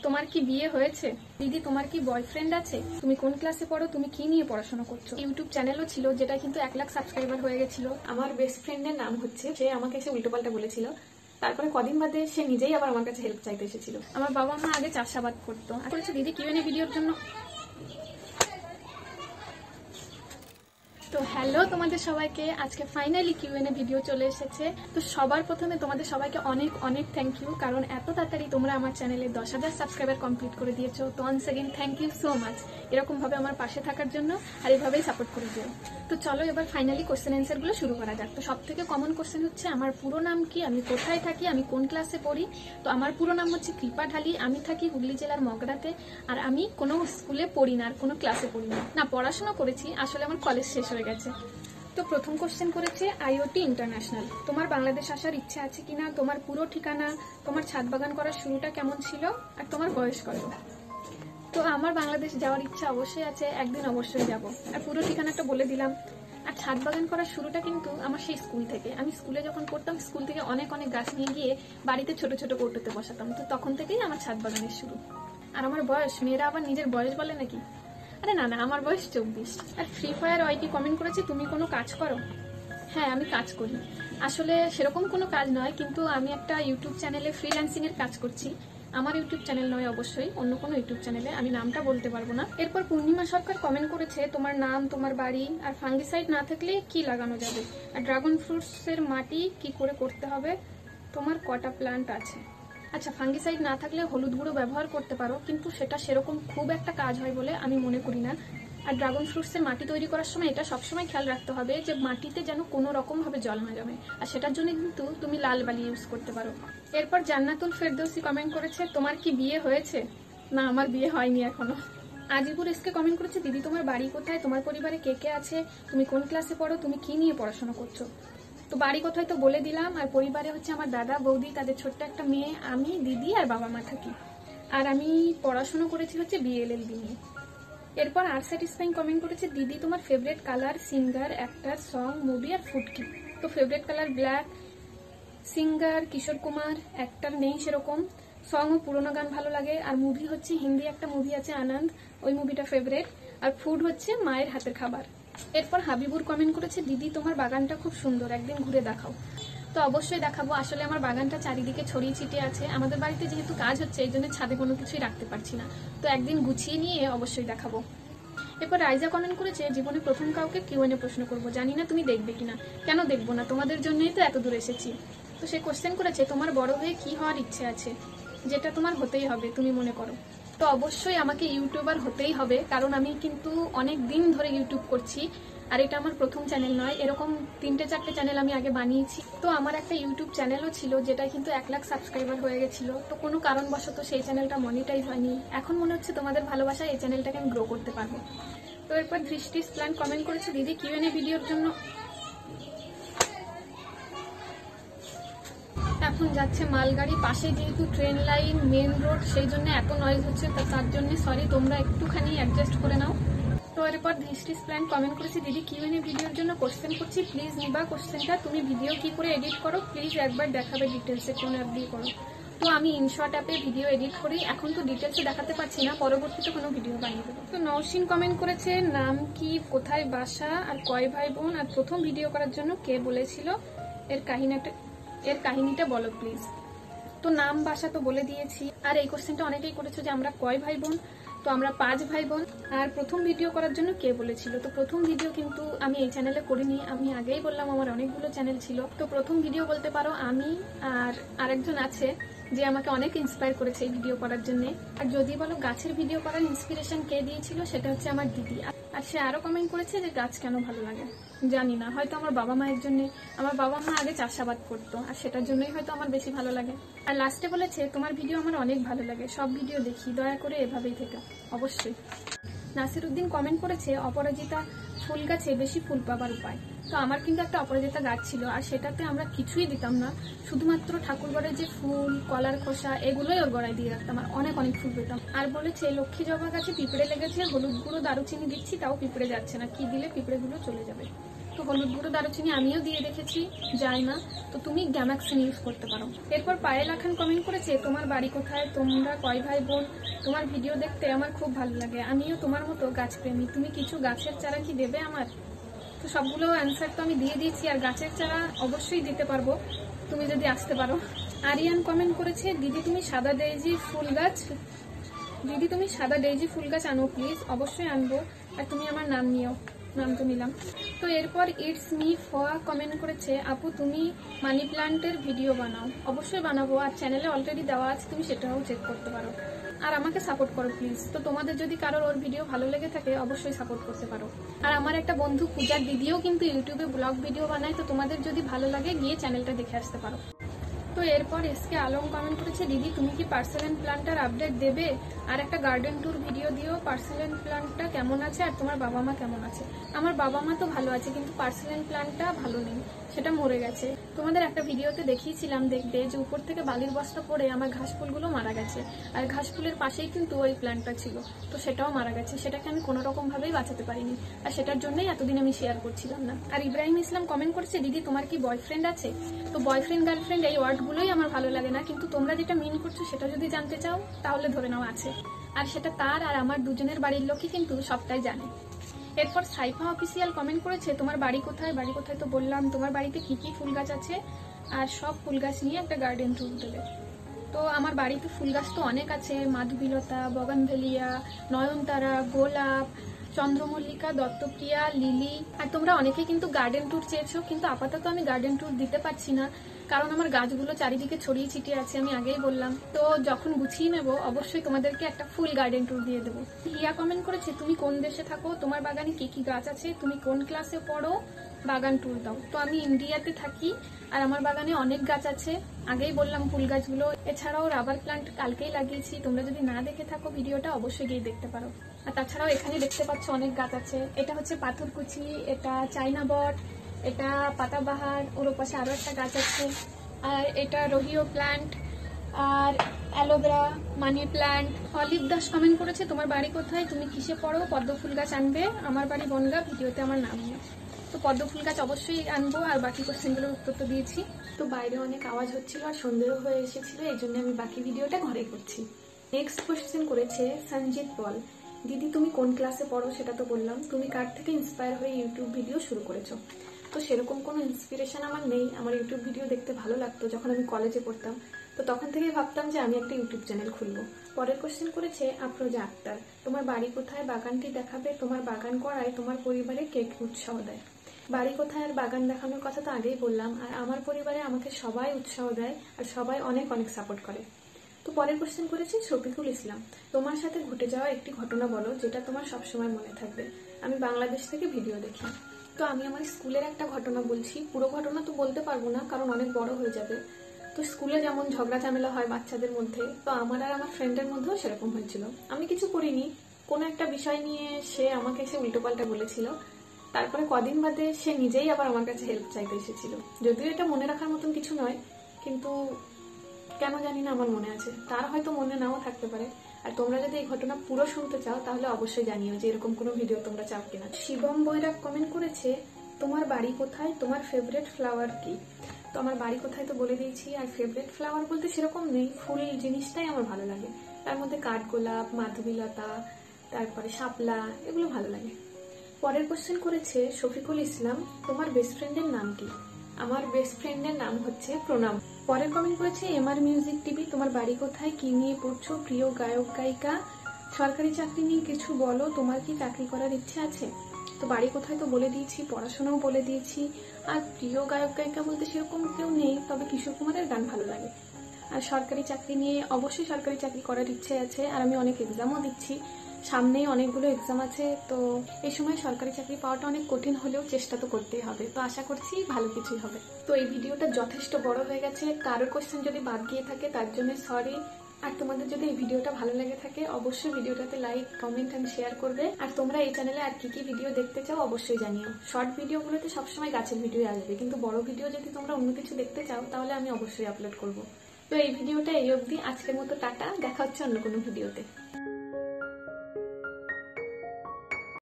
তোমার কি বিয়ে হয়েছে? দিদি তোমার কি বয়ফ্রেন্ড আছে? তুমি কোন ক্লাসে পড়ো? তুমি কি নিয়ে পড়াশোনা করছো? ইউটিউব চ্যানেলও ছিল যেটা কিন্তু 1 লাখ সাবস্ক্রাইবার হয়ে গেছিল। আমার বেস্ট ফ্রেন্ডের নাম হচ্ছে, সে আমাকে এসে উল্টোপাল্টা বলেছিল। তারপরে কদিন বাদে সে নিজেই আবার আমার কাছে হেল্প চাইতে এসেছিল। আমার বাবা মা আগে চাষাবাদ করতো। বলেছে দিদি কিউএনএ ভিডিওর জন্য। তো হ্যালো তোমাদের সবাইকে, আজকে ফাইনালি কিউএনএ ভিডিও চলে এসেছে। তো সবার প্রথমে তোমাদের সবাইকে অনেক অনেক থ্যাংক ইউ, কারণ এত তাড়াতাড়ি তোমরা আমার চ্যানেলে 10,000 সাবস্ক্রাইবার কমপ্লিট করে দিয়েছো। তো once again thank you so much এরকম ভাবে আমার পাশে থাকার জন্য, আর এইভাবেই সাপোর্ট করে দিও। তো চলো এবার ফাইনালি কোশ্চেন অ্যান্সার গুলো শুরু করা যাক। তো সব থেকে কমন কোশ্চেন হচ্ছে আমার পুরো নাম কি, আমি কোথায় থাকি, আমি কোন ক্লাসে পড়ি। তো আমার পুরো নাম হচ্ছে কৃপা ঢালি, আমি থাকি হুগলি জেলার মগরাতে, আর আমি কোনো স্কুলে পড়ি না, আর কোনো ক্লাসে পড়ি না। পড়াশোনা করেছি, আসলে আমার কলেজ শেষ হয়ে গেছে। তো প্রথম কোশ্চেন করেছে আইওটি ইন্টারন্যাশনাল, তোমার বাংলাদেশ আসার ইচ্ছা আছে কিনা, তোমার পুরো ঠিকানা, তোমার ছাদ বাগান করার শুরুটা কেমন ছিল, আর তোমার বয়স কত। তো আমার বাংলাদেশ যাওয়ার ইচ্ছা অবশ্যই আছে, একদিন অবশ্যই যাব। আর পুরো ঠিকানাটা বলে দিলাম। আর ছাদ বাগান করার শুরুটা কিন্তু আমার সেই স্কুল থেকে। আমি স্কুলে যখন পড়তাম, স্কুল থেকে অনেক অনেক গাছ নিয়ে গিয়ে বাড়িতে ছোট ছোট কৌটোতে বসাতাম। তো তখন থেকেই আমার ছাদ বাগানের শুরু। আর আমার বয়স, মেয়েরা আবার নিজের বয়স বলে নাকি? আরে না না, আমার বয়স 24। আর ফ্রি ফায়ার ওয়াইটি কমেন্ট করেছে তুমি কোনো কাজ করো? হ্যাঁ, আমি কাজ করি। আসলে সেরকম কোনো কাজ নয়, কিন্তু আমি একটা ইউটিউব চ্যানেলে ফ্রিল্যান্সিং এর কাজ করছি। আমার ইউটিউব চ্যানেল নয়, অবশ্যই অন্য কোনো ইউটিউব চ্যানেলে, আমি নামটা বলতে পারবো না। এরপর পূর্ণিমা সরকার কমেন্ট করেছে তোমার নাম, তোমার বাড়ি, আর ফাঙ্গিসাইড না থাকলে কি লাগানো যাবে, আর ড্রাগন ফ্রুটস এর মাটি কি করে করতে হবে, তোমার কটা প্ল্যান্ট আছে। আচ্ছা, ফাঙ্গিসাইড না থাকলে হলুদ গুঁড়ো ব্যবহার করতে পারো, কিন্তু সেটা সেরকম খুব একটা কাজ হয় বলে আমি মনে করি না। আর ড্রাগন ফ্রুটসের মাটি তৈরি করার সময় এটা সবসময় খেয়াল রাখতে হবে যে মাটিতে যেন কোনো রকম ভাবে জল না জমে, আর সেটার জন্য কিন্তু তুমি লাল বালি ইউজ করতে পারো। এরপর জান্নাতুল ফেরদৌসি কমেন্ট করেছে তোমার কি বিয়ে হয়েছে? না, আমার বিয়ে হয়নি এখনো। আজিবুর এসকে কমেন্ট করেছে দিদি তোমার বাড়ি কোথায়, তোমার পরিবারে কে কে আছে, তুমি কোন ক্লাসে পড়ো, তুমি কি নিয়ে পড়াশোনা করছো। তো বাড়ি কোথায় তো বলে দিলাম। আর পরিবারে হচ্ছে আমার দাদা বৌদি, তাদের ছোট্ট একটা মেয়ে, আমি, দিদি আর বাবা মা থাকি। আর আমি পড়াশোনা করেছি হচ্ছে বিএলএলবি নিয়ে। এরপর আর স্যাটিসফাইং কমেন্ট করেছে দিদি তোমার favourite colour, singer, actor, song, movie আর ফুড কি। তো favourite colour black, singer Kishore Kumar, actor নেই সেরকম, সং ও পুরোনো গান ভালো লাগে, আর মুভি হচ্ছে হিন্দি একটা মুভি আছে আনন্দ, ওই মুভিটা ফেভারিট, আর ফুড হচ্ছে মায়ের হাতের খাবার। এরপর হাবিবুর কমেন্ট করেছে দিদি তোমার বাগানটা খুব সুন্দর, একদিন ঘুরে দেখাও। তো অবশ্যই দেখাবো। আসলে আমার বাগানটা চারিদিকে ছড়িয়ে ছিটিয়ে আছে, আমাদের বাড়িতে যেহেতু কাজ হচ্ছে এই জন্য ছাদে কোনো কিছুই রাখতে পারছি না। তো একদিন গুছিয়ে নিয়ে অবশ্যই দেখাবো। এরপর রাইজা কমেন্ট করেছে জীবনে প্রথম কাউকে কিউএনএ প্রশ্ন করবো, জানি না তুমি দেখবে কিনা। কেন দেখবো না, তোমাদের জন্যই তো এত দূর এসেছি। তো সে কোশ্চেন করেছে তোমার বড় হয়ে কি হওয়ার ইচ্ছে আছে, যেটা তোমার হতেই হবে তুমি মনে করো। তো অবশ্যই আমাকে ইউটিউবার হতেই হবে, কারণ আমি কিন্তু অনেক দিন ধরে ইউটিউব করছি। আর এটা আমার প্রথম চ্যানেল নয়, এরকম 3-4টে চ্যানেল আমি আগে বানিয়েছি। তো আমার একটা ইউটিউব চ্যানেলও ছিল যেটা কিন্তু 1 লাখ সাবস্ক্রাইবার হয়ে গেছিল। তো কোনো কারণবশত সেই চ্যানেলটা মনিটাইজ হয়নি। এখন মনে হচ্ছে তোমাদের ভালোবাসায় এই চ্যানেলটাকে আমি গ্রো করতে পারবো। তো এরপর দৃষ্টি প্ল্যান কমেন্ট করেছে দিদি কিউএনএ ভিডিওর জন্য। এখন যাচ্ছে মালগাড়ি, পাশে যেহেতু ট্রেন লাইন, মেন রোড, সেই জন্য এত নয়েজ হচ্ছে, তার জন্য সরি, তোমরা একটুখানি অ্যাডজাস্ট করে নাও। তো এরপর দৃষ্টিস প্ল্যান কমেন্ট করেছি দিদি কিউএনএ ভিডিওর জন্য কোশ্চেন করছি, প্লিজ নিবা কোশ্চেনটা, তুমি ভিডিও কি করে এডিট করো প্লিজ একবার দেখাবে, ডিটেলসে কোন অ্যাপ দিয়ে করো। তো আমি ইনশর্ট অ্যাপে ভিডিও এডিট করি, এখন তো ডিটেলসে দেখাতে পারছি না, পরবর্তীতে কোনো ভিডিও বানিয়ে দেবো। তো নওশিন কমেন্ট করেছে নাম কি, কোথায় বাসা, আর কয় ভাই বোন, আর প্রথম ভিডিও করার জন্য কে বলেছিল, এর কাহিনীটা বলো প্লিজ। তো নাম বাসা তো বলে দিয়েছি। আর এই কোশ্চেনটা অনেকেই করেছো যে আমরা কয় ভাই বোন। তো আমরা 5 ভাই বোন। আর প্রথম ভিডিও করার জন্য কে বলেছিল, তো প্রথম ভিডিও কিন্তু আমি এই চ্যানেলে করিনি, আমি আগেই বললাম আমার অনেকগুলো চ্যানেল ছিল। তো প্রথম ভিডিও বলতে পারো আমি, আর আরেকজন আছে যে আমাকে অনেক ইন্সপায়ার করেছে এই ভিডিও করার জন্য। আর যদি বলো গাছের ভিডিও করার ইন্সপিরেশন কে দিয়েছিল, সেটা হচ্ছে আমার দিদি। আর সে আরো কমেন্ট করেছে যে গাছ কেন ভালো লাগে, জানি না, হয়তো আমার বাবা মায়ের জন্য। আমার বাবা মা আগে চাষাবাদ করতো, আর সেটার জন্যই হয়তো আমার বেশি ভালো লাগে। আর লাস্টে বলেছে তোমার ভিডিও আমার অনেক ভালো লাগে, সব ভিডিও দেখি, দয়া করে এভাবেই থেকো। অবশ্যই। নাসির উদ্দিন কমেন্ট করেছে অপরাজিতা ফুল গাছে বেশি ফুল পাবার উপায়। তো আমার কিন্তু একটা অপরাজিতা গাছ ছিল, আর সেটাতে আমরা কিছুই দিতাম না, শুধুমাত্র ঠাকুরঘরে যে ফুল, কলার খোসা, এগুলোই ওর গড়ায় দিয়ে রাখতাম, আর অনেক অনেক ফুল পেতাম। আর বলেছে লক্ষ্মী জবা গাছে পিঁপড়ে লেগেছে, হলুদ গুঁড়ো দারুচিনি দিচ্ছি তাও পিঁপড়ে যাচ্ছে না, কি দিলে পিঁপড়েগুলো চলে যাবে। তো হলুদ গুঁড়ো দারুচিনি আমিও দিয়ে রেখেছি, যায় না, তো তুমি গ্যামাক্সিন ইউজ করতে পারো। এরপর পায়েল আখান কমেন্ট করেছে, তোমার বাড়ি কোথায়, তোমরা কয় ভাই বোন, তোমার ভিডিও দেখতে আমার খুব ভালো লাগে, আমিও তোমার মতো গাছপ্রেমী, তুমি কিছু গাছের চারা কি দেবে আমার? তো সবগুলো অ্যান্সার তো আমি দিয়ে দিয়েছি, আর গাছের চারা অবশ্যই দিতে পারবো তুমি যদি আসতে পারো। আরিয়ান কমেন্ট করেছে, দিদি তুমি সাদা ডেইজি ফুল গাছ আনো প্লিজ। অবশ্যই আনবো, আর তুমি আমার নাম নিও, নাম তো নিলাম। তো এরপর ইটস মি ফোয়া কমেন্ট করেছে, আপু তুমি মানি প্লান্টের ভিডিও বানাও। অবশ্যই বানাবো, আর চ্যানেলে অলরেডি দেওয়া আছে, তুমি সেটাও চেক করতে পারো, আর আমাকে সাপোর্ট করো প্লিজ। তো তোমাদের যদি কারোর ওর ভিডিও ভালো লেগে থাকে অবশ্যই সাপোর্ট করতে পারো। আর আমার একটা বন্ধু পূজার দিদিও কিন্তু ইউটিউবে ব্লগ ভিডিও বানায়, তো তোমাদের যদি ভালো লাগে গিয়ে চ্যানেলটা দেখে আসতে পারো। তো এরপর এসকে আলম কমেন্ট করেছে, দিদি তুমি কি পার্সেলেন প্ল্যান্টটার আপডেট দেবে, আর একটা গার্ডেন ট্যুর ভিডিও দিও, পার্সেলেন প্ল্যান্টটা কেমন আছে আর তোমার বাবা মা কেমন আছে? আমার বাবা মা তো ভালো আছে, কিন্তু পার্সেলেন প্ল্যান্টটা ভালো নেই, সেটা মরে গেছে। তোমাদের একটা ভিডিওতে দেখিয়েছিলাম দেখবে যে উপর থেকে বালির বস্তা পড়ে আমার ঘাস ফুলগুলো মারা গেছে, আর ঘাস ফুলের পাশেই কিন্তু ওই প্ল্যান্টটা ছিল, তো সেটাও মারা গেছে, সেটাকে আমি কোনো রকম ভাবেই বাঁচাতে পারিনি, আর সেটার জন্যই এতদিন আমি শেয়ার করছিলাম না। আর ইব্রাহিম ইসলাম কমেন্ট করেছে, দিদি তোমার কি বয়ফ্রেন্ড আছে? তো বয়ফ্রেন্ড গার্লফ্রেন্ড এই ওয়ার্ডগুলোই আমার ভালো লাগে না, কিন্তু তোমরা যেটা মিন করছো সেটা যদি জানতে চাও তাহলে ধরে নাও আছে, আর সেটা তার আর আমার দুজনের বাড়ির লোকই কিন্তু সবটাই জানে। এরপর সাইফা অফিসিয়াল কমেন্ট করেছে, তোমার বাড়ি কোথায়? বাড়ি কোথায় তো বললাম, তোমার বাড়িতে কি কি ফুল গাছ আছে আর সব ফুল গাছ নিয়ে একটা গার্ডেন ট্যুর দেবে। তো আমার বাড়িতে ফুল গাছ তো অনেক আছে, মাধবীলতা, বগানভেলিয়া, নয়নতারা, গোলাপ, চন্দ্রমল্লিকা, দত্তপ্রিয়া, লিলি। আর তোমরা অনেকেই কিন্তু গার্ডেন ট্যুর চেয়েছো, কিন্তু আপাতত আমি গার্ডেন ট্যুর দিতে পারছি না, কারণ আমার গাছগুলো চারিদিকে ছড়িয়ে ছিটিয়ে আছে, আমি আগেই বললাম। তো যখন গুছিয়ে নেবো অবশ্যই তোমাদেরকে একটা ফুল গার্ডেন ট্যুর দিয়ে দেবো। হিয়া কমেন্ট করেছে, তুমি কোন দেশে থাকো, তোমার বাগানে কি কি গাছ আছে, তুমি কোন ক্লাসে পড়ো, বাগান ট্যুর দাও। তো আমি ইন্ডিয়াতে থাকি, আর আমার বাগানে অনেক গাছ আছে, আগেই বললাম ফুল গাছগুলো, এছাড়াও রাবার প্লান্ট কালকেই লাগিয়েছি, তোমরা যদি না দেখে থাকো ভিডিওটা অবশ্যই গিয়ে দেখতে পারো। আর তাছাড়াও এখানে দেখতে পাচ্ছ অনেক গাছ আছে, এটা হচ্ছে পাথরকুচি, এটা চাইনা বট, এটা পাতাবাহার, ওর পাশে আরো একটা গাছ আছে, আর এটা রোহিও প্ল্যান্ট, আর aloe vera, money plant. Olive Das comment করেছে, তোমার বাড়ি কোথায়, তুমি কিসে পড়ো, পদ্ম ফুল গাছ আনবে, আমার বাড়ি বনগা, ভিডিওতে আমার নাম নিয়ে। তো পদ্ম ফুল গাছ অবশ্যই আনবো, আর বাকি কোশ্চেনগুলোর উত্তর তো দিয়েছি। তো বাইরে অনেক আওয়াজ হচ্ছিল আর সন্দেহ হয়ে এসেছিল, এই জন্য আমি বাকি ভিডিওটা ঘরে করছি। নেক্সট কোশ্চেন করেছে সঞ্জিত পল, দিদি তুমি কোন ক্লাসে পড়ো, সেটা তো বললাম, তুমি কার থেকে ইন্সপায়ার হয়ে ইউটিউব ভিডিও শুরু করেছো? তো সেরকম কোনো ইন্সপিরেশন আমার নেই, আমার ইউটিউব ভিডিও দেখতে ভালো লাগতো যখন আমি কলেজে পড়তাম, তো তখন থেকেই ভাবতাম যে আমি একটা ইউটিউব চ্যানেল খুলবো। পরের কোশ্চেন করেছে আফরোজা আক্তার, তোমার বাড়ি কোথায়, বাগানটি দেখাবে, তোমার বাগান করায় তোমার পরিবারে কে কে উৎসাহ দেয়? বাড়ি কোথায় আর বাগান দেখানোর কথা তো আগেই বললাম, আর আমার পরিবারে আমাকে সবাই উৎসাহ দেয় আর সবাই অনেক অনেক সাপোর্ট করে। তো পরের কোশ্চেন করেছি শফিকুল ইসলাম, তোমার সাথে ঘটে যাওয়া একটি ঘটনা বলো যেটা তোমার সবসময় মনে থাকবে, আমি বাংলাদেশ থেকে ভিডিও দেখি। তো আমি আমার স্কুলের একটা ঘটনা বলছি, পুরো ঘটনা তো বলতে পারবো না কারণ অনেক বড় হয়ে যাবে। তো স্কুলে যেমন ঝগড়া ঝামেলা হয় বাচ্চাদের মধ্যে, তো আমার আর আমার ফ্রেন্ডের মধ্যেও সেরকম হয়েছিল। আমি কিছু করিনি, কোনো একটা বিষয় নিয়ে সে আমাকে এসে উল্টোপাল্টা বলেছিল, তারপরে কদিন বাদে সে নিজেই আবার আমার কাছে হেল্প চাইতে এসেছিল। যদিও এটা মনে রাখার মতন কিছু নয়, কিন্তু কেন জানি না আমার মনে আছে, তার হয়তো মনে নাও থাকতে পারে। আর তোমরা যদি এই ঘটনা পুরো শুনতে চাও তাহলে অবশ্যই জানিও যে এরকম কোনো ভিডিও তোমরা চাও কিনা। শিবম বৈরাগ কমেন্ট করেছে, তোমার বাড়ি কোথায়, তোমার ফেভারিট ফ্লাওয়ার কি? তো আমার বাড়ি কোথায় তো বলে দিয়েছি, আর ফেভারিট ফ্লাওয়ার বলতে সেরকম নেই, ফুল জিনিসটাই আমার ভালো লাগে, তার মধ্যে কাঠগোলাপ, মাধবীলতা, তারপরে শাপলা, এগুলো ভালো লাগে। পরের কোশ্চেন করেছে শফিকুল ইসলাম, তোমার বেস্ট ফ্রেন্ডের নাম কি? আমার বেস্ট ফ্রেন্ডের নাম হচ্ছে প্রণাম। পরের কমেন্ট করেছে এমআর মিউজিক টিভি, তোমার বাড়ি কোথায়, কি নিয়ে পড়ছো, প্রিয় গায়ক গায়িকা, সরকারি চাকরি নিয়ে কিছু বলো, তোমার কি চাকরি করার ইচ্ছে আছে? তো বাড়ি কোথায় তো বলে দিয়েছি, পড়াশোনাও বলে দিয়েছি, আর প্রিয় গায়ক গায়িকা বলতে সেরকম কেউ নেই, তবে কিশোর কুমারের গান ভালো লাগে। আর সরকারি চাকরি নিয়ে অবশ্যই সরকারি চাকরি করার ইচ্ছে আছে, আর আমি অনেক এক্সামও দিচ্ছি, সামনেই অনেকগুলো এক্সাম আছে, তো এই সময় সরকারি চাকরি পাওয়াটা অনেক কঠিন হলেও চেষ্টা তো করতেই হবে, তো আশা করছি ভালো কিছুই হবে। তো এই ভিডিওটা যথেষ্ট বড় হয়ে গেছে, কারোর কোশ্চেন যদি বাদ গিয়ে থাকে তার জন্য সরি। আর তোমাদের যদি এই ভিডিওটা ভালো লেগে থাকে অবশ্যই ভিডিওটাতে লাইক, কমেন্ট এন্ড শেয়ার করবে, আর তোমরা এই চ্যানেলে আর কি কি ভিডিও দেখতে চাও অবশ্যই জানিও। শর্ট ভিডিওগুলোতে সবসময় গাছের ভিডিও আসবে, কিন্তু বড় ভিডিও যদি তোমরা অন্য কিছু দেখতে চাও তাহলে আমি অবশ্যই আপলোড করবো। তো এই ভিডিওটা এই অবধি, আজকের মতো টাটা, দেখা হচ্ছে অন্য কোনো ভিডিওতে।